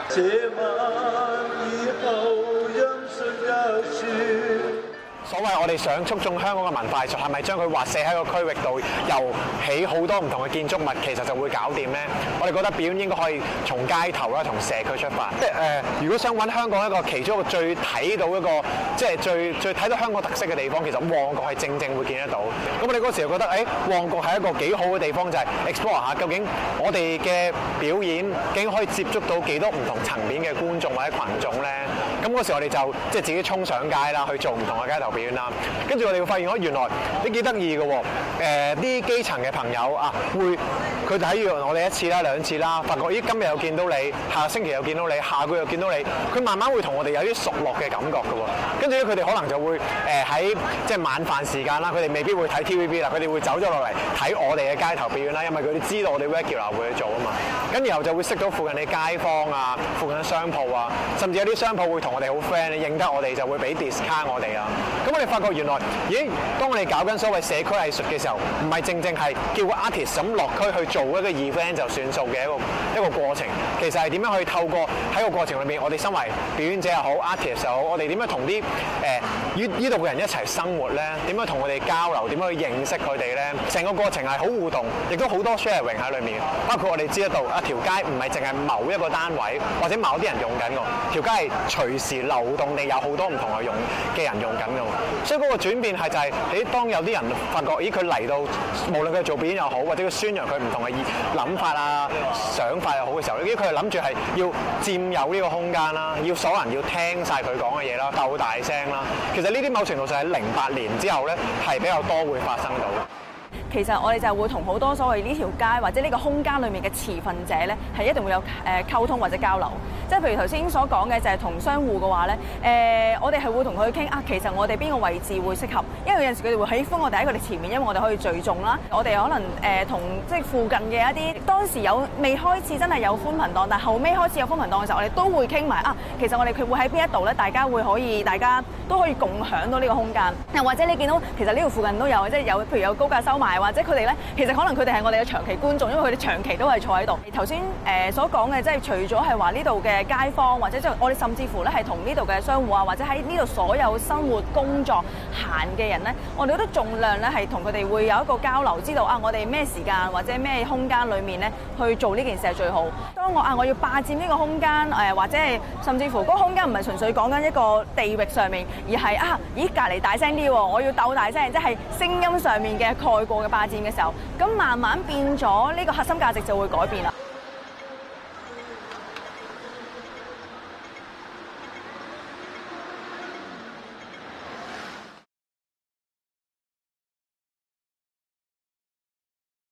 這晚以後音訊也說。 所謂我哋想促進香港嘅文化藝術，係咪將佢劃寫喺個區域度，又起好多唔同嘅建築物，其實就會搞掂咧？我哋覺得表演應該可以從街頭啦，從社區出發。即係如果想揾香港一個其中一個最睇到一個，即係最睇到香港特色嘅地方，其實旺角係正會見得到。咁我哋嗰時就覺得，旺角係一個幾好嘅地方，就係 explore 下究竟我哋嘅表演究竟可以接觸到幾多唔同層面嘅觀眾或者群眾咧？咁嗰時我哋就即係自己衝上街啦，去做唔同嘅街頭表演啦。跟住我哋會發現，原來你幾得意嘅喎。啲基層嘅朋友啊，佢睇完我哋一次啦、兩次啦，發覺今日又見到你，下個星期又見到你，下個月又見到你，佢慢慢會同我哋有啲熟絡嘅感覺嘅喎。跟住咧，佢哋可能就會喺即係晚飯時間啦，佢哋未必會睇 TVB 啦，佢哋會走咗落嚟睇我哋嘅街頭表演啦，因為佢哋知道我哋 regular 會去做啊嘛。跟然後就會識到附近嘅街坊啊、附近嘅商鋪啊，甚至有啲商鋪會同我哋好 friend， 認得我哋就會俾 discount 我哋啊。咁我哋發覺原來，當我哋搞緊所謂社區藝術嘅時候，唔係正係叫個 artist 咁落區去做一個 event 就算數嘅一個過程。其實係點樣去透過喺個過程裏面，我哋身為表演者又好 artist 又好，我哋點樣同啲呢度嘅人一齊生活咧？點樣同佢哋交流？點樣去認識佢哋咧？成個過程係好互動，亦都好多 sharing 喺裏面。包括我哋知得到一條街唔係淨係某一個單位或者某啲人用緊㗎，條街係隨時流動地有好多唔同嘅人用緊㗎。所以嗰個轉變係就係當有啲人發覺，佢嚟到無論佢做表演又好，或者佢宣揚佢唔同嘅諗法啊、想法又好嘅時候，佢係諗住係要佔有呢個空間啦，要所有人要聽晒佢講嘅嘢啦，鬥大聲啦。其實呢啲某程度上喺08年之後咧，係比較多會發生到。 其實我哋就會同好多所謂呢條街或者呢個空間裏面嘅持份者咧，係一定會有溝通或者交流。即係譬如頭先所講嘅就係同商戶嘅話咧，我哋係會同佢傾啊，其實我哋邊個位置會適合，因為有陣時佢哋會喜歡我哋喺佢哋前面，因為我哋可以聚眾啦。我哋可能同即係附近嘅一啲當時未開始真係有寬頻檔，但後尾開始有寬頻檔嘅時候，我哋都會傾埋啊。其實我哋佢會喺邊一度咧，大家都可以共享到呢個空間。又或者你見到其實呢度附近都有，即係有譬如有高價收賣，或者佢哋咧，其實可能佢哋係我哋嘅長期觀眾，因為佢哋長期都係坐喺度。頭先所講嘅即係除咗係話呢度嘅街坊，或者即係我哋甚至乎咧係同呢度嘅商戶啊，或者喺呢度所有生活工作閒嘅人咧，我哋都盡量咧係同佢哋會有一個交流，知道啊我哋咩時間或者咩空間裡面咧去做呢件事係最好。當我要霸佔呢個空間或者係甚至乎嗰個空間唔係純粹講緊一個地域上面，而係隔離大聲啲喎，我要鬥大聲，即係聲音上面嘅蓋過嘅霸佔嘅時候，咁慢慢變咗呢個核心價值就會改變啦。